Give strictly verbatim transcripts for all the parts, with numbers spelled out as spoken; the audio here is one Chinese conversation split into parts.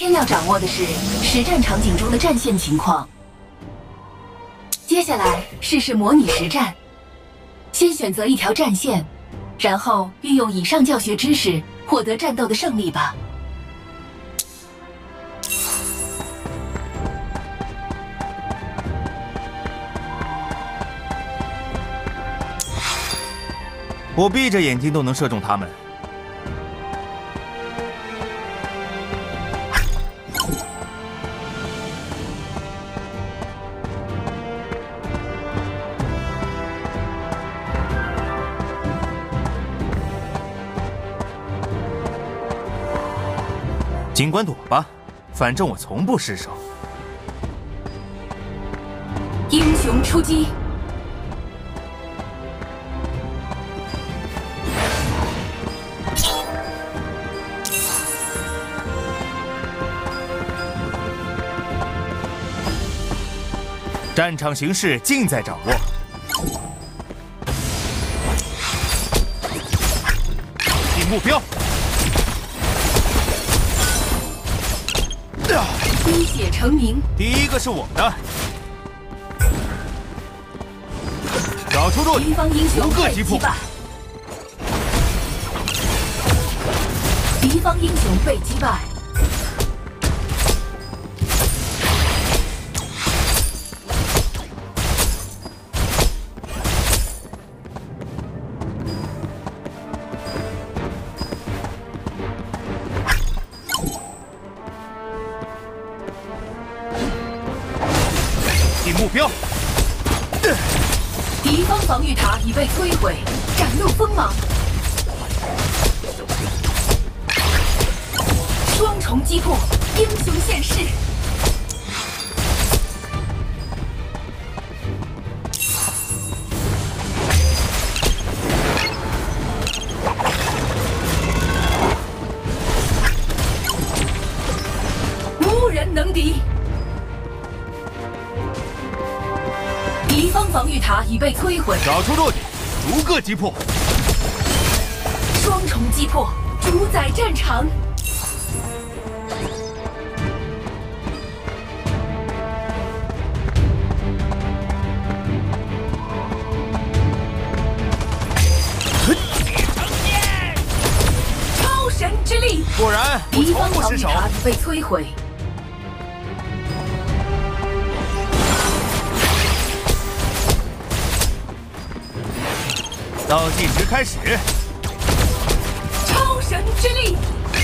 天要掌握的是实战场景中的战线情况。接下来试试模拟实战，先选择一条战线，然后运用以上教学知识获得战斗的胜利吧。 我闭着眼睛都能射中他们。尽管躲吧，反正我从不失手。 英雄出击！ 战场形势尽在掌握。定目标。 滴血成名。 第一个是我的。找出弱点， 敌方英雄被击败。敌方英雄被击败。 目标。 敌方防御塔已被摧毁，展露锋芒。双重击破，英雄现世。无人能敌。敌方防御塔已被摧毁， 找出弱点，逐个击破。 双重击破，主宰战场。超神之力！ 果然， 敌方防御塔已被摧毁。 倒计时开始！ 超神之力！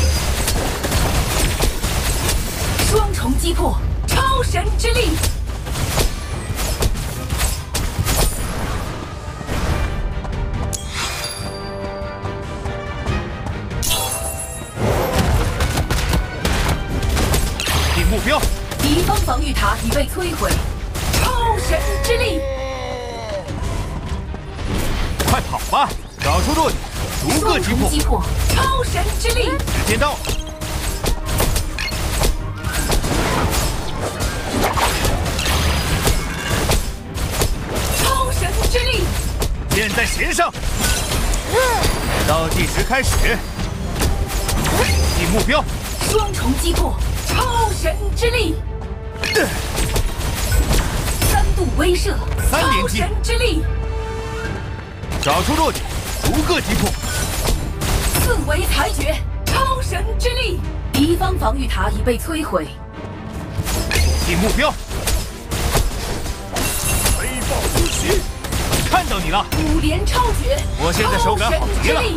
双重击破，超神之力！ 定目标！ 敌方防御塔已被摧毁，超神之力！ 快跑吧！找出弱点，逐个击破。 击破，超神之力！ 时间到了。 超神之力！ 箭在弦上。倒计时开始。定目标。 双重击破，超神之力！三度威慑，超神之力！ 找出弱点，逐个击破。 四维裁决，超神之力！敌方防御塔已被摧毁。 定目标。飞豹突袭，看到你了！ 五连超绝， 我现在手感好极了。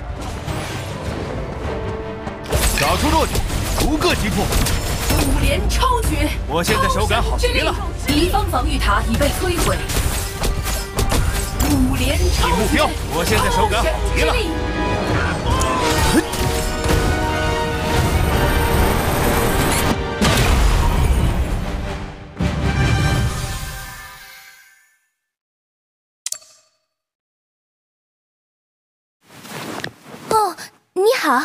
找出弱点，逐个击破。 五连超绝， 我现在手感好极了。 敌方防御塔已被摧毁。五连超绝， 目标！我现在手感好极了。 哦，你好。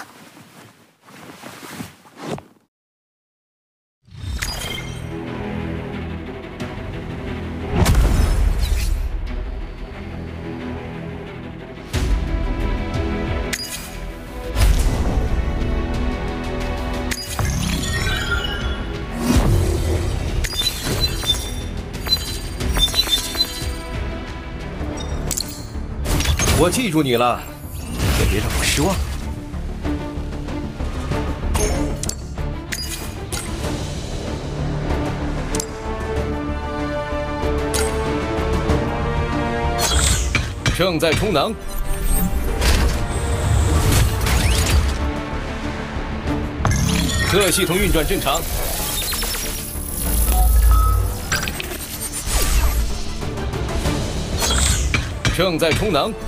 我记住你了，可别让我失望。正在充能。 各系统运转正常。正在充能。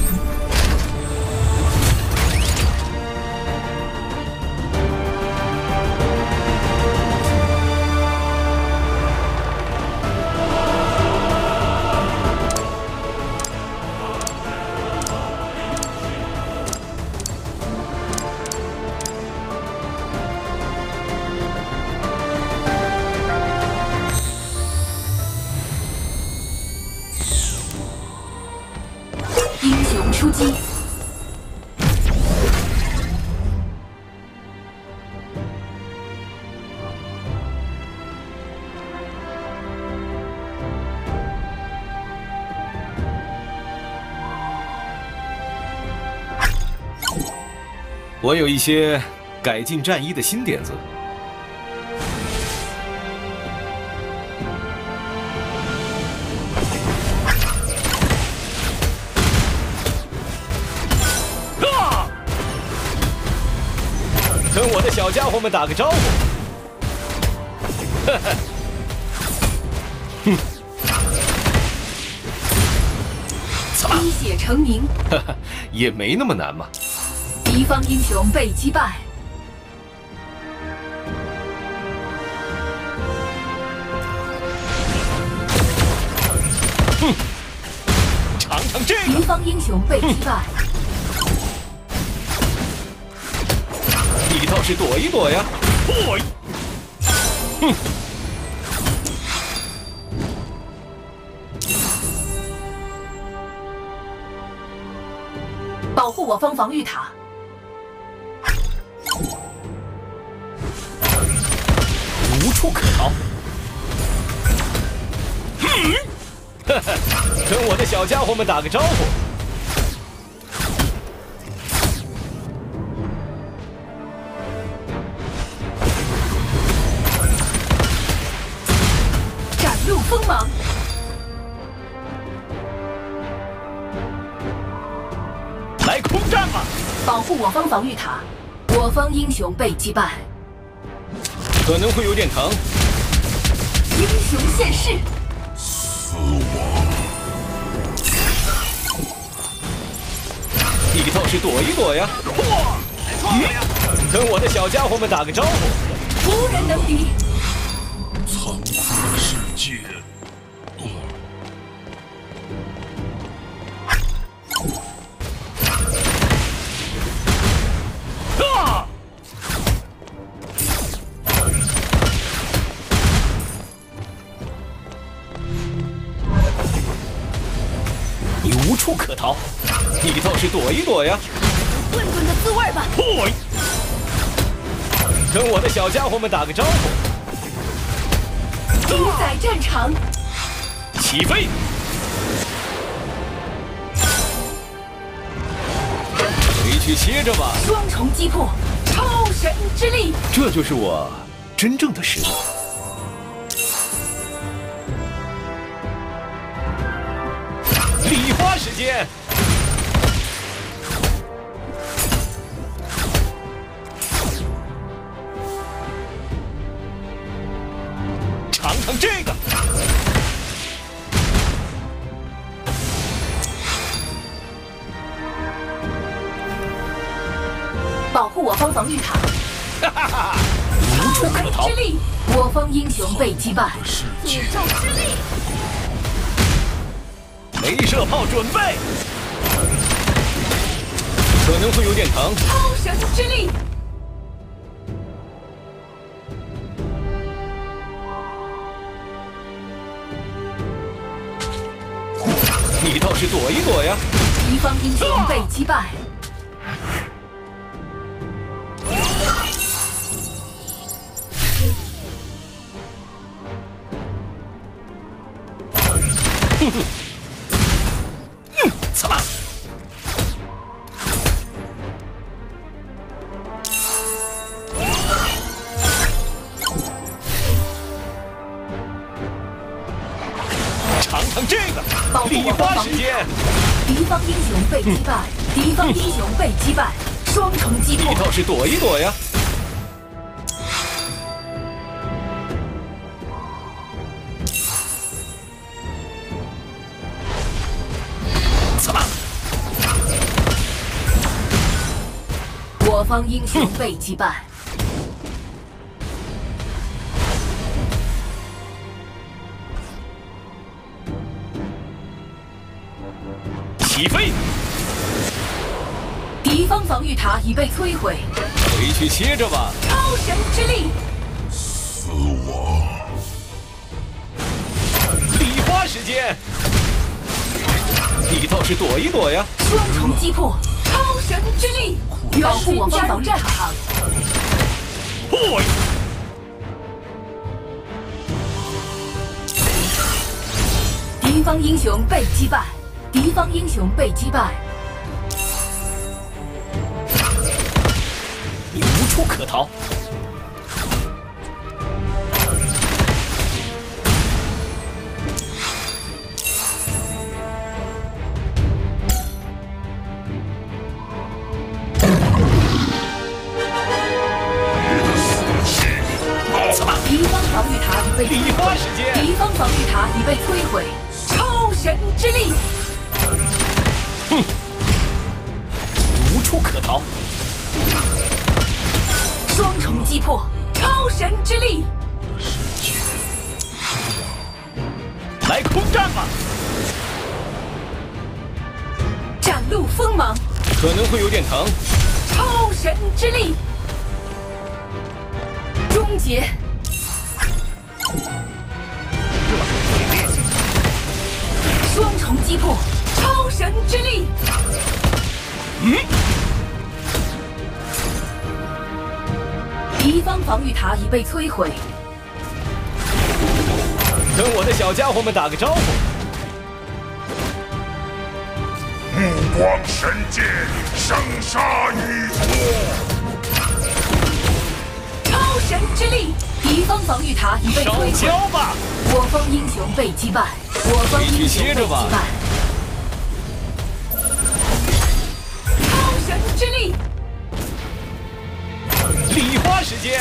出击！ 我有一些改进战衣的新点子。 跟我的小家伙们打个招呼。呵呵，哼， 滴血成名。 哈哈，也没那么难嘛。 敌方英雄被击败。 哼，尝尝这个。 敌方英雄被击败。 你倒是躲一躲呀！嚯！哼！ 保护我方防御塔。 无处可逃。嗯，哈哈，跟我的小家伙们打个招呼。 锋芒， 来空战吧！ 保护我方防御塔，我方英雄被击败， 可能会有点疼。 英雄现世， 死亡。 你倒是躲一躲呀！嚯！跟我的小家伙们打个招呼。 无人能敌。 残酷的世界， 啊！你无处可逃，你倒是躲一躲呀！ 混沌的滋味吧！ 嚯！跟我的小家伙们打个招呼。 主宰战场， 起飞！回去歇着吧。 双重击破，超神之力， 这就是我真正的实力。礼花时间。 尝尝这个， 保护我方防御塔。 哈哈哈！无处可逃。 之力，我方英雄被击败。宇宙之力， 镭射炮准备，可能会有点疼。 超神之力。 你倒是躲一躲呀！ 敌方英雄被击败。 哼哼，嗯，擦啦！ 礼花时间， 敌方英雄被击败，敌方英雄被击败，双重击破。 你倒是躲一躲呀！怎么？ 我方英雄被击败。 起飞！ 敌方防御塔已被摧毁。 回去歇着吧。 超神之力！ 死亡！ 礼花时间，你倒是躲一躲呀！ 双重击破！超神之力！保护我方防御塔。 嚯！ 敌方英雄被击败。敌方英雄被击败， 你无处可逃。怎么？ 敌方防御塔已被礼花时间， 敌方防御塔已被摧毁，超神之力！ 哼，无处可逃。 双重击破，超神之力！ 来空战吧！ 展露锋芒， 可能会有点疼。 超神之力！终结！双重击破，超神之力！ 嗯。 敌方防御塔已被摧毁。 跟我的小家伙们打个招呼。 目光神剑，生杀予夺。 超神之力！敌方防御塔已被摧毁。 烧焦吧！ 我方英雄被击败。我方英雄被击败。超神之力！ 礼花时间，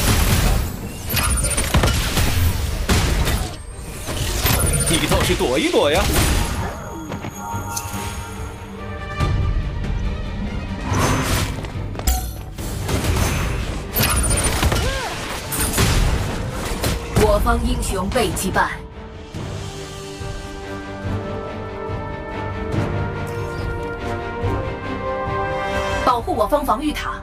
你倒是躲一躲呀！ 我方英雄被击败。保护我方防御塔。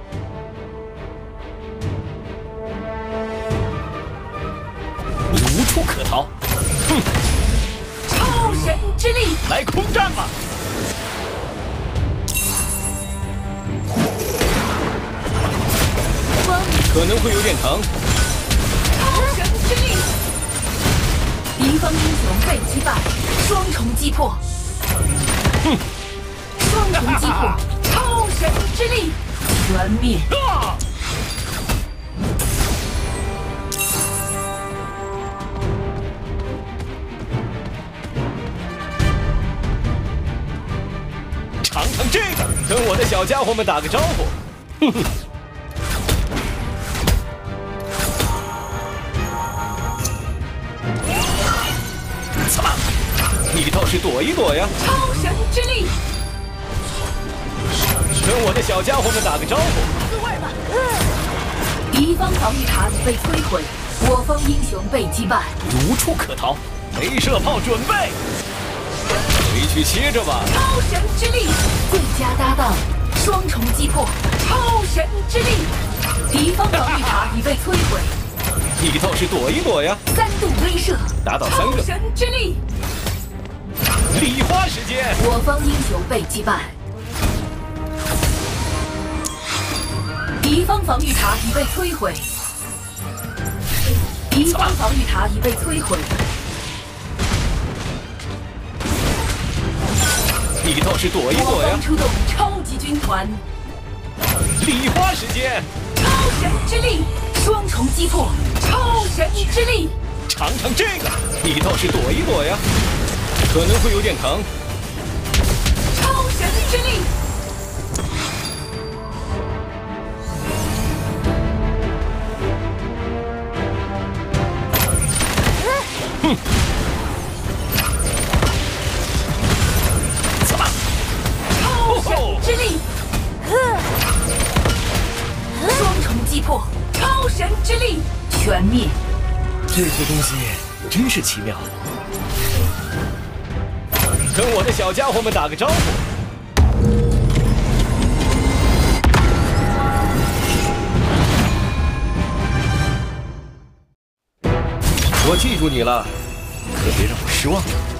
你无处可逃。哼！ 超神之力！ 来空战吧！可能会有点疼。 超神之力！敌方英雄被击败，双重击破。 哼！ 双重击破，超神之力，全灭。 啊！尝尝这个，跟我的小家伙们打个招呼。哼哼。怎么？你倒是躲一躲呀！ 超神之力！ 跟我的小家伙们打个招呼。 自卫吧！敌方防御塔已被摧毁，我方英雄被击败。 无处可逃，镭射炮准备，回去歇着吧。 超神之力，最佳搭档，双重击破，超神之力。敌方防御塔已被摧毁， 你倒是躲一躲呀！ 三度威慑， 打倒三个。 超神之力！ 礼花时间， 我方英雄被击败。敌方防御塔已被摧毁，敌方防御塔已被摧毁。 你倒是躲一躲呀！ 我方出动超级军团， 礼花时间， 超神之力，双重击破，超神之力！ 尝尝这个，你倒是躲一躲呀！ 可能会有点疼。 超神之力！ 哼！ 怎么？超神之力！双重击破，超神之力全灭。 这些东西真是奇妙。 跟我的小家伙们打个招呼。 我记住你了，可别让我失望。